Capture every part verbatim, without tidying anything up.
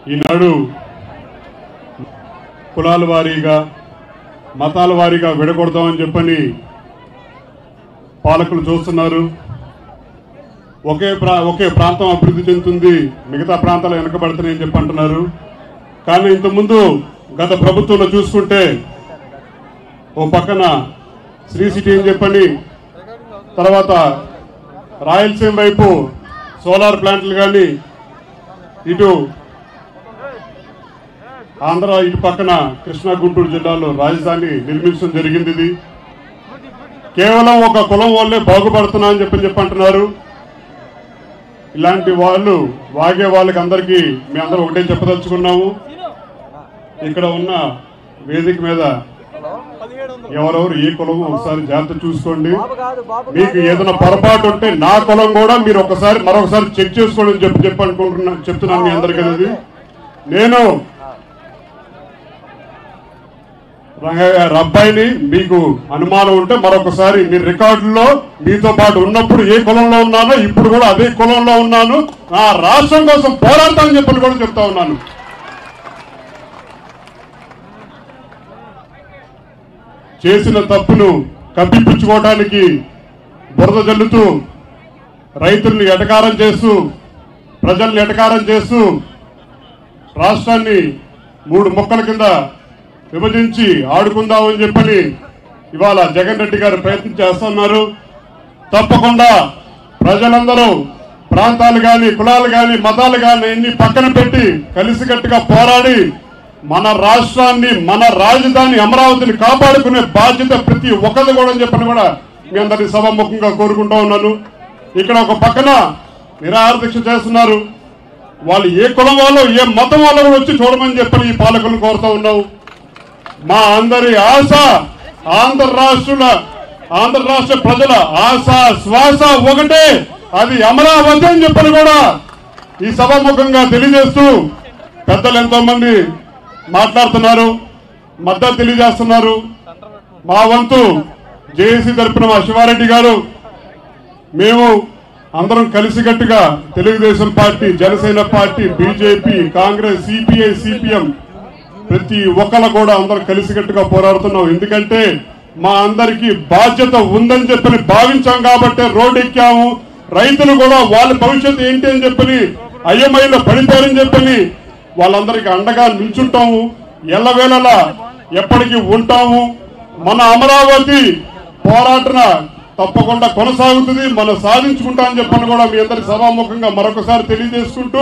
ఈనాడు కులాల వారీగా మతాల వారీగా విడగొడదామని చెప్పని పాలకులు చూస్తున్నారు. ఒకే ప్రా ఒకే ప్రాంతం అభివృద్ధి చెందుతుంది, మిగతా ప్రాంతాలు వెనకబడుతున్నాయని చెప్పి అంటున్నారు. కానీ ఇంతకుముందు గత ప్రభుత్వంలో చూసుకుంటే ఓ పక్కన శ్రీ సిటీ అని చెప్పని, తర్వాత రాయలసీమ వైపు సోలార్ ప్లాంట్లు కానీ, ఇటు ఆంధ్ర ఇటు పక్కన కృష్ణా గుంటూరు జిల్లాలో రాజధాని నిర్మించడం జరిగింది. ఇది కేవలం ఒక కులం వాళ్ళే బాగుపడుతున్నా అని చెప్పని చెప్పి అంటున్నారు. ఇలాంటి వాళ్ళు వాగే వాళ్ళకి అందరికీ మేము అందరూ ఒకటే చెప్పదలుచుకున్నాము. ఇక్కడ ఉన్న వేదిక మీద ఎవరెవరు ఏ కులం ఒకసారి జాగ్రత్త చూసుకోండి. మీకు ఏదైనా పొరపాటు ఉంటే నా కులం కూడా మీరు ఒకసారి మరొకసారి చెక్ చేసుకోండి అని చెప్పి చెప్పి అనుకుంటున్నా చెప్తున్నాను మీ అందరికీ. అది నేను రంగయ్య గారి అబ్బాయిని, మీకు అనుమానం ఉంటే మరొకసారి మీ రికార్డుల్లో మీతో పాటు ఉన్నప్పుడు ఏ కులంలో ఉన్నానో ఇప్పుడు కూడా అదే కులంలో ఉన్నాను, నా రాష్ట్రం కోసం పోరాడతానని చెప్పని కూడా చెప్తా ఉన్నాను. చేసిన తప్పును కప్పిపుచ్చుకోవడానికి బురద జల్లుతూ, రైతుల్ని ఎటకారం చేస్తూ, ప్రజల్ని ఎటకారం చేస్తూ రాష్ట్రాన్ని మూడు మొక్కల కింద విభజించి ఆడుకుందామని చెప్పని ఇవాళ జగన్ రెడ్డి గారు ప్రయత్నం చేస్తున్నారు. తప్పకుండా ప్రజలందరూ ప్రాంతాలు కానీ, కులాలు కానీ, మతాలు కానీ ఇన్ని పక్కన పెట్టి కలిసికట్టుగా పోరాడి మన రాష్ట్రాన్ని, మన రాజధాని అమరావతిని కాపాడుకునే బాధ్యత ప్రతి ఒక్కరిది కూడా అని చెప్పని కూడా మీ అందరినీ సభాముఖంగా కోరుకుంటా ఉన్నాను. ఇక్కడ ఒక పక్కన నిరాహార దీక్ష చేస్తున్నారు. వాళ్ళు ఏ కులం వాళ్ళు, ఏ మతం వాళ్ళు కూడా వచ్చి చూడమని చెప్పని ఈ పాలకులను కోరుతా ఉన్నావు. మా అందరి ఆశ, ఆంధ్ర రాష్ట్రుల ఆంధ్ర రాష్ట్ర ప్రజల ఆశ శ్వాస ఒకటే, అది అమరావతి అని చెప్పని కూడా ఈ సభాముఖంగా తెలియజేస్తూ పెద్దలు ఎంతో మంది మాట్లాడుతున్నారు, మద్దతు తెలియజేస్తున్నారు. మా వంతు జేఏసీ తరపున మా శివారెడ్డి గారు, మేము అందరం కలిసికట్టుగా Telugu Desam party, Janasena party, BJP, Congress, CPI, CPM ప్రతి ఒక్కరు కూడా అందరం కలిసికట్టుగా పోరాడుతున్నాం. ఎందుకంటే మా అందరికీ బాధ్యత ఉందని చెప్పని భావించాం కాబట్టి రోడ్డు ఎక్కాము. రైతులు కూడా వాళ్ళ భవిష్యత్తు ఏంటి అని చెప్పని అయ్యమయ్యలో పడిపోయారని చెప్పని వాళ్ళందరికీ అండగా నిల్చుంటాము, ఎల్లవేళలా ఎప్పటికీ ఉంటాము. మన అమరావతి పోరాటన తప్పకుండా కొనసాగుతుంది, మనం సాధించుకుంటామని చెప్పని కూడా మీ అందరి సభాముఖంగా మరొకసారి తెలియజేసుకుంటూ,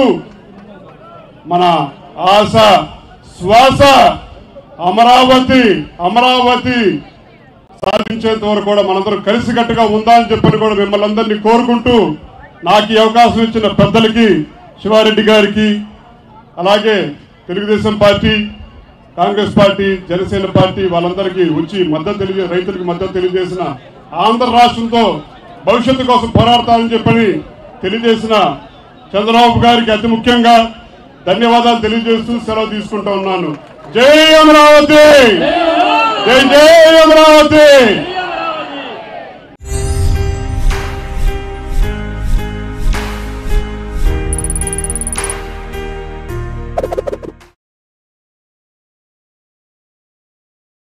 మన ఆశ శ్వాస అమరావతి అమరావతి సాధించేంత వరకు కూడా మనందరం కలిసికట్టుగా ఉందామని చెప్పని కూడా మిమ్మల్ని అందరినీ కోరుకుంటూ, నాకు ఈ అవకాశం ఇచ్చిన పెద్దలకి, శివారెడ్డి గారికి, అలాగే Telugu Desam party, Congress party, Janasena party వాళ్ళందరికీ వచ్చి మద్దతు తెలియజే రైతులకు మద్దతు తెలియజేసిన, ఆంధ్ర రాష్ట్రంతో భవిష్యత్తు కోసం పోరాడతామని చెప్పని తెలియజేసిన చంద్రబాబు గారికి అతి ముఖ్యంగా ధన్యవాదాలు తెలియజేస్తూ సెలవు తీసుకుంటా ఉన్నాను. జై అమరావతి, జై జై అమరావతి.